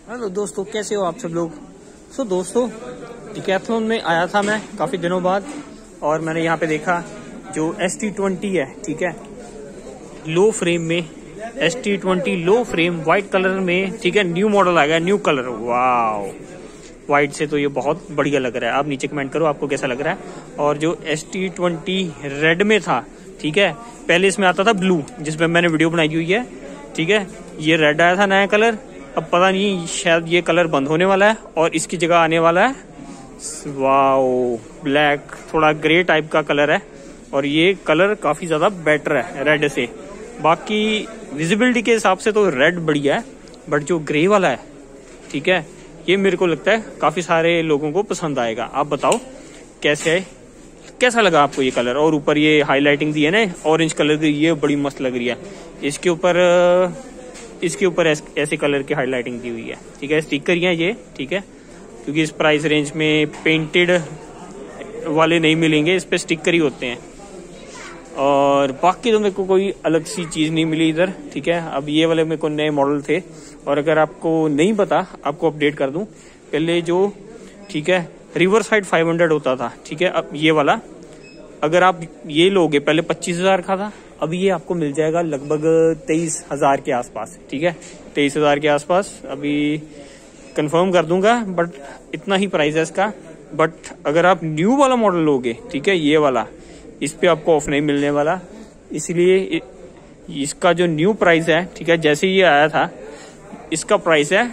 Hello दोस्तों, कैसे हो आप सब लोग। दोस्तों, डिकैथलॉन में आया था मैं काफ़ी दिनों बाद और मैंने यहाँ पे देखा जो ST20 है, ठीक है, लो फ्रेम में ST20 low flame white colour में, ठीक है, न्यू मॉडल आ गया, न्यू कलर। वाओ, वाइट से तो ये बहुत बढ़िया लग रहा है। आप नीचे कमेंट करो आपको कैसा लग रहा है। और जो ST20 रेड में था, ठीक है, पहले इसमें आता था ब्लू, जिसमें मैंने वीडियो बनाई हुई है, ठीक है। ये रेड आया था नया कलर, अब पता नहीं शायद ये कलर बंद होने वाला है और इसकी जगह आने वाला है वाओ ब्लैक, थोड़ा ग्रे टाइप का कलर है और ये कलर काफी ज्यादा बेटर है रेड से। बाकी विजिबिलिटी के हिसाब से तो रेड बढ़िया है, बट जो ग्रे वाला है, ठीक है, ये मेरे को लगता है काफी सारे लोगों को पसंद आएगा। आप बताओ कैसा लगा आपको ये कलर। और ऊपर ये हाईलाइटिंग दी है ना ऑरेंज कलर की, ये बड़ी मस्त लग रही है। इसके ऊपर ऐसे कलर की हाईलाइटिंग दी हुई है, ठीक है। स्टिकर ही है ये, ठीक है, क्योंकि इस प्राइस रेंज में पेंटेड वाले नहीं मिलेंगे, इस पे स्टिकर ही होते हैं। और बाकी तो मेरे को कोई अलग सी चीज नहीं मिली इधर, ठीक है। अब ये वाले मेरे को नए मॉडल थे और अगर आपको नहीं पता, आपको अपडेट कर दूं, पहले जो, ठीक है, रिवर साइड 500 होता था, ठीक है। अब ये वाला अगर आप ये लोगे, पहले 25,000 का था, अभी ये आपको मिल जाएगा लगभग 23,000 के आसपास, ठीक है, 23,000 के आसपास। अभी कंफर्म कर दूंगा, बट इतना ही प्राइस है इसका। बट अगर आप न्यू वाला मॉडल लोगे, ठीक है, ये वाला, इस पे आपको ऑफ नहीं मिलने वाला, इसलिए इसका जो न्यू प्राइस है, ठीक है, जैसे ये आया था, इसका प्राइस है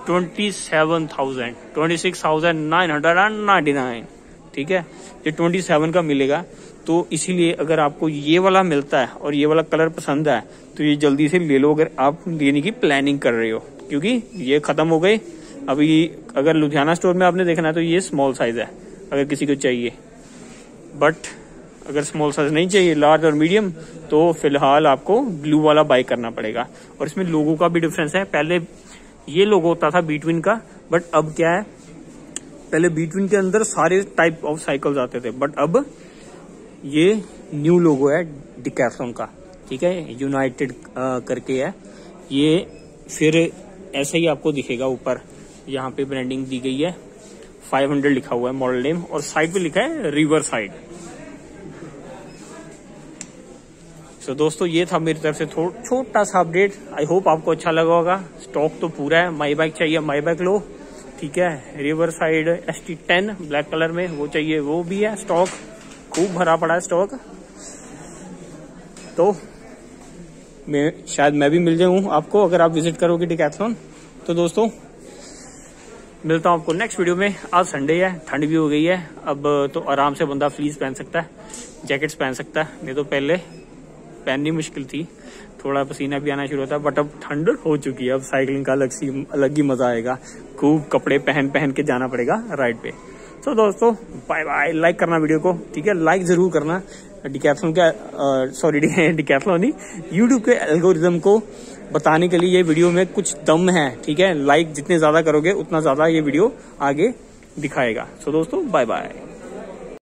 26,999, ठीक है। ये 27 का मिलेगा। तो इसीलिए अगर आपको ये वाला मिलता है और ये वाला कलर पसंद है तो ये जल्दी से ले लो, अगर आप लेने की प्लानिंग कर रहे हो, क्योंकि ये खत्म हो गए। अभी अगर लुधियाना स्टोर में आपने देखना है तो ये स्मॉल साइज है अगर किसी को चाहिए, बट अगर स्मॉल साइज नहीं चाहिए, लार्ज और मीडियम, तो फिलहाल आपको ब्लू वाला बाय करना पड़ेगा। और इसमें लोगों का भी डिफरेंस है। पहले ये लोगो होता था बीटविन का, बट अब क्या है, पहले बीटविन के अंदर सारे टाइप ऑफ साइकिल्स आते थे, बट अब ये न्यू लोगो है डिकैथलॉन का, ठीक है, यूनाइटेड करके है ये। फिर ऐसा ही आपको दिखेगा ऊपर, यहाँ पे ब्रांडिंग दी गई है, 500 लिखा हुआ है मॉडल नेम, और साइड पे लिखा है रिवर साइड। सो दोस्तों, ये था मेरी तरफ से छोटा सा अपडेट। आई होप आपको अच्छा लगा होगा। स्टॉक तो पूरा है, माई बाइक चाहिए माई बाइक लो, ठीक है। River side ST10 black colour में वो चाहिए, वो भी है। स्टॉक खूब भरा पड़ा है स्टॉक। तो शायद मैं भी मिल जाऊं आपको अगर आप विजिट करोगे डिकैथलॉन। तो दोस्तों, मिलता हूं आपको नेक्स्ट वीडियो में। आज संडे है, ठंड भी हो गई है, अब तो आराम से बंदा फ्लीस पहन सकता है, जैकेट्स पहन सकता है। नहीं तो पहले पहननी मुश्किल थी, थोड़ा पसीना भी आना शुरू होता है, बट अब ठंड हो चुकी है। अब साइकिलिंग का अलग ही मजा आएगा। खूब कपड़े पहन के जाना पड़ेगा राइड पे। तो दोस्तों, बाय बाय। लाइक करना वीडियो को, ठीक है, लाइक जरूर करना। डिकैथलॉन नहीं, यूट्यूब के एल्गोरिदम को बताने के लिए ये वीडियो में कुछ दम है, ठीक है। लाइक जितने ज्यादा करोगे उतना ज्यादा ये वीडियो आगे दिखाएगा। तो दोस्तों, बाय बाय।